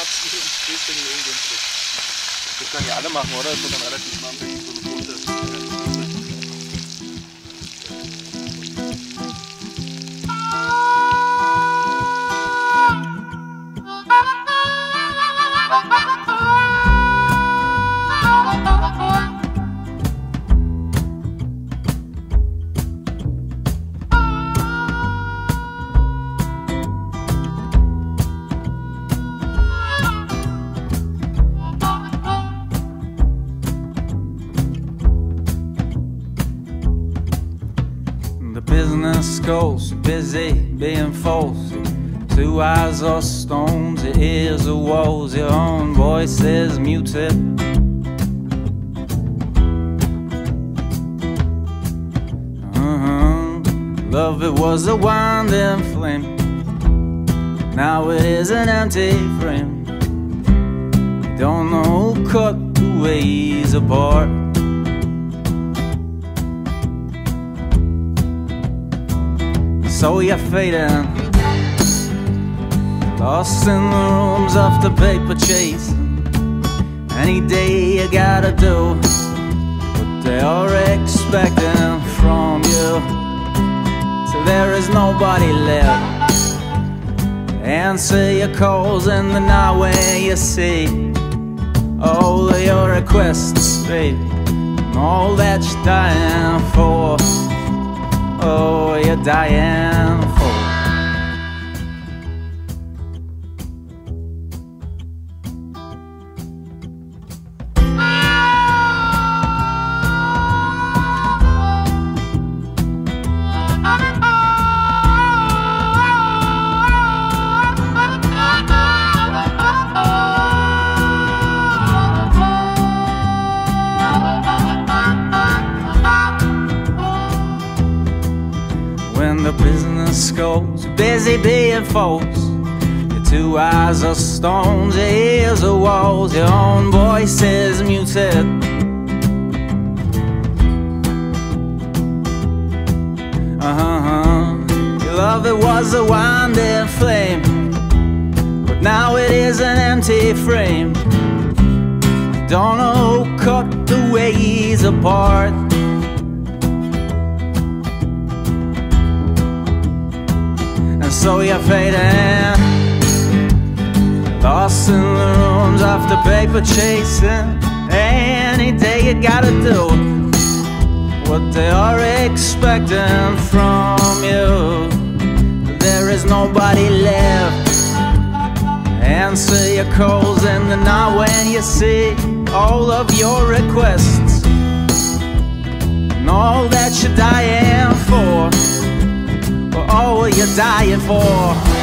Platz hier deswegen ungünstig. Das können ja alle machen, oder? Das wird dann relativ nah so eine bunte. Business goes busy being false. 2 eyes are stones, your ears are walls, your own voice is muted. Love, it was a winding flame, now it is an empty frame. You don't know who cut the ways apart. So you're fading, lost in the rooms of the paper chase. Any day you gotta do what they are expecting from you, till there is nobody left to answer your calls in the night when you see all of your requests, babe, and all that you're dying for. Oh, you're dying for. When the business goes busy being false, your 2 eyes are stones, your ears are walls, your own voice is muted. Your love, it was a winding flame, but now it is an empty frame. Don't know who cut the ways apart. So you're fading, lost in the rooms of the paper chasing. Any day you gotta do what they are expecting from you. There is nobody left to answer your calls in the night when you see all of your requests and all that you're dying for. Oh, you're dying for.